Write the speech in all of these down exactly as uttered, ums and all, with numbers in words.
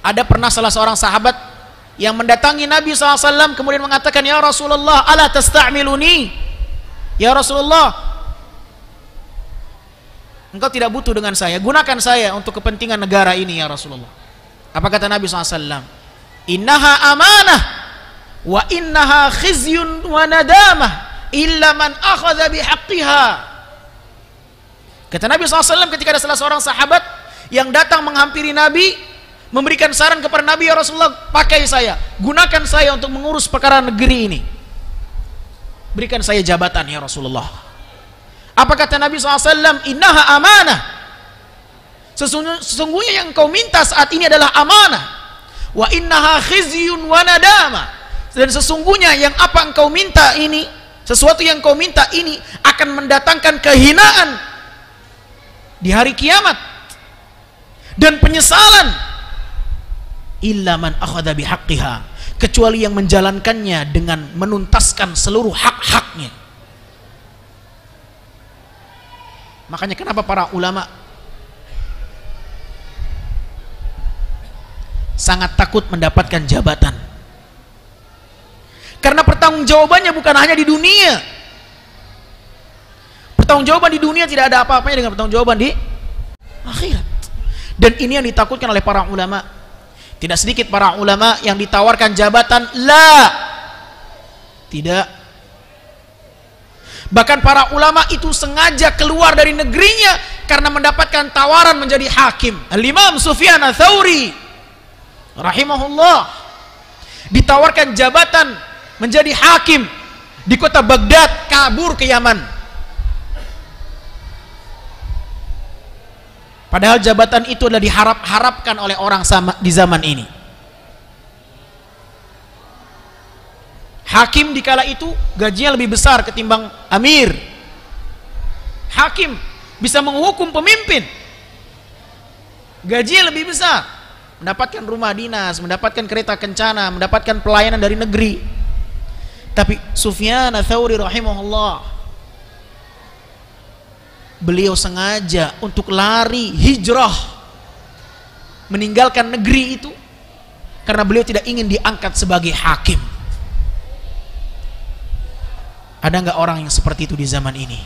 Ada pernah salah seorang sahabat yang mendatangi Nabi shallallahu alaihi wasallam kemudian mengatakan, ya Rasulullah, ala tasta'miluni? Ya Rasulullah, engkau tidak butuh dengan saya, gunakan saya untuk kepentingan negara ini ya Rasulullah. Apa kata Nabi shallallahu alaihi wasallam? Innaha amanah wa innaha khizyun wa nadamah illa man akhadha bihaqqiha. Kata Nabi shallallahu alaihi wasallam ketika ada salah seorang sahabat yang datang menghampiri Nabi, memberikan saran kepada Nabi, ya Rasulullah, pakai saya, gunakan saya untuk mengurus perkara negeri ini, berikan saya jabatan ya Rasulullah. Apa kata Nabi shallallahu alaihi wasallam? Innaha amanah, sesungguhnya yang kau minta saat ini adalah amanah. Wa innaha khizyun wa nadama, dan sesungguhnya yang apa engkau minta ini, sesuatu yang kau minta ini akan mendatangkan kehinaan di hari kiamat dan penyesalan. Illa man akhadha bihaqqiha, kecuali yang menjalankannya dengan menuntaskan seluruh hak-haknya. Makanya kenapa para ulama sangat takut mendapatkan jabatan, karena pertanggungjawabannya bukan hanya di dunia. Pertanggungjawaban di dunia tidak ada apa-apanya dengan pertanggungjawaban di akhirat. Dan ini yang ditakutkan oleh para ulama. Tidak sedikit para ulama yang ditawarkan jabatan, la, tidak. Bahkan para ulama itu sengaja keluar dari negerinya karena mendapatkan tawaran menjadi hakim. Al-Imam Sufyan Ats-Tsauri rahimahullah ditawarkan jabatan menjadi hakim di kota Baghdad, kabur ke Yaman. Padahal jabatan itu adalah diharap-harapkan oleh orang sama di zaman ini. Hakim di kala itu gajinya lebih besar ketimbang amir. Hakim bisa menghukum pemimpin, gajinya lebih besar, mendapatkan rumah dinas, mendapatkan kereta kencana, mendapatkan pelayanan dari negeri. Tapi Sufyan Ats-Tsauri rahimahullah, beliau sengaja untuk lari, hijrah, meninggalkan negeri itu karena beliau tidak ingin diangkat sebagai hakim. Ada nggak orang yang seperti itu di zaman ini?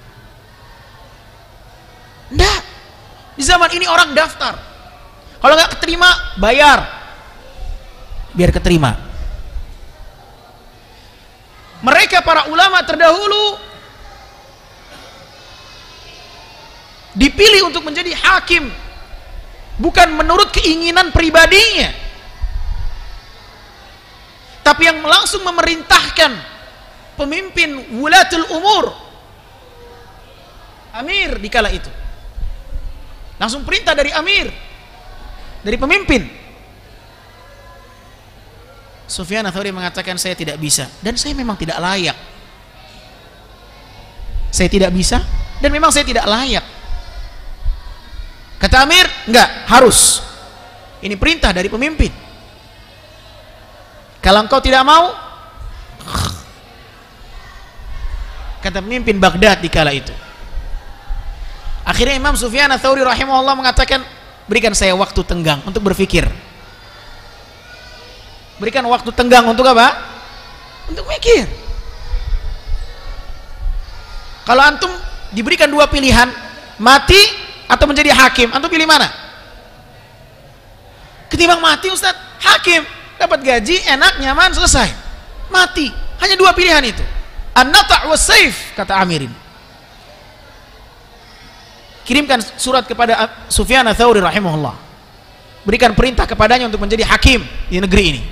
Enggak. Di zaman ini orang daftar, kalau nggak keterima bayar biar keterima. Mereka para ulama terdahulu dipilih untuk menjadi hakim bukan menurut keinginan pribadinya, tapi yang langsung memerintahkan pemimpin wulatul umur, amir di kala itu, langsung perintah dari amir, dari pemimpin. Sufyan Ats-Tsauri mengatakan, saya tidak bisa dan saya memang tidak layak. Saya tidak bisa dan memang saya tidak layak. Kata amir, enggak, harus. Ini perintah dari pemimpin. Kalau engkau tidak mau, kata pemimpin Baghdad di kala itu. Akhirnya Imam Sufyan Ats-Tsauri rahimahullah mengatakan, berikan saya waktu tenggang untuk berpikir. Berikan waktu tenggang untuk apa? Untuk mikir. Kalau antum diberikan dua pilihan, mati atau menjadi hakim, antum pilih mana? Ketimbang mati Ustaz, hakim, dapat gaji, enak, nyaman, selesai. Mati, hanya dua pilihan itu, an-nata' was saif, kata amirin. Kirimkan surat kepada Sufyan Ats-Tsauri rahimahullah, berikan perintah kepadanya untuk menjadi hakim di negeri ini.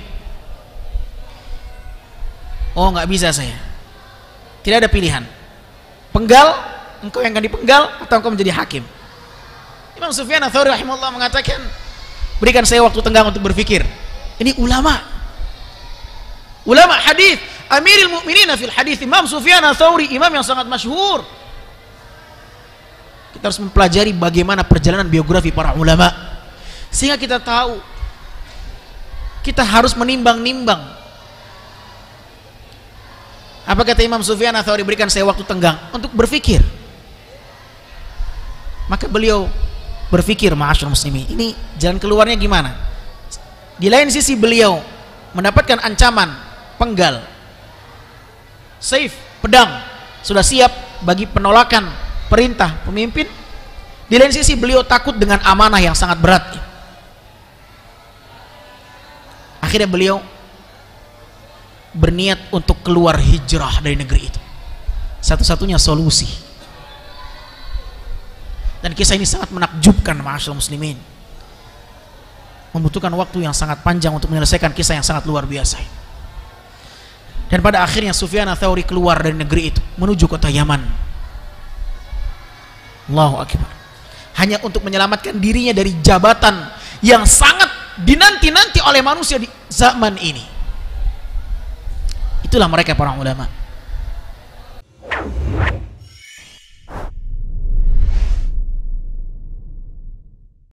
Oh, nggak bisa saya, tidak ada pilihan, penggal, engkau yang akan dipenggal atau engkau menjadi hakim. Imam Sufyan Ats-Tsauri rahimahullah mengatakan, berikan saya waktu tenggang untuk berpikir. Ini ulama, ulama hadis, Amirul Mukminin fil hadis, Imam Sufyan Ats-Tsauri, imam yang sangat masyhur. Kita harus mempelajari bagaimana perjalanan biografi para ulama, sehingga kita tahu kita harus menimbang-nimbang. Apa kata Imam Sufyan Ats-Tsauri? Berikan saya waktu tenggang untuk berpikir. Maka beliau berpikir, ma'asyiral muslimin, ini jalan keluarnya gimana? Di lain sisi beliau mendapatkan ancaman penggal, saif, pedang, sudah siap bagi penolakan perintah pemimpin. Di lain sisi beliau takut dengan amanah yang sangat berat. Akhirnya beliau berniat untuk keluar hijrah dari negeri itu. Satu-satunya solusi. Dan kisah ini sangat menakjubkan ma'asyiral muslimin. Membutuhkan waktu yang sangat panjang untuk menyelesaikan kisah yang sangat luar biasa. Dan pada akhirnya Sufyan Ats-Tsauri keluar dari negeri itu menuju kota Yaman. Allahu akbar. Hanya untuk menyelamatkan dirinya dari jabatan yang sangat dinanti-nanti oleh manusia di zaman ini. Itulah mereka para ulama.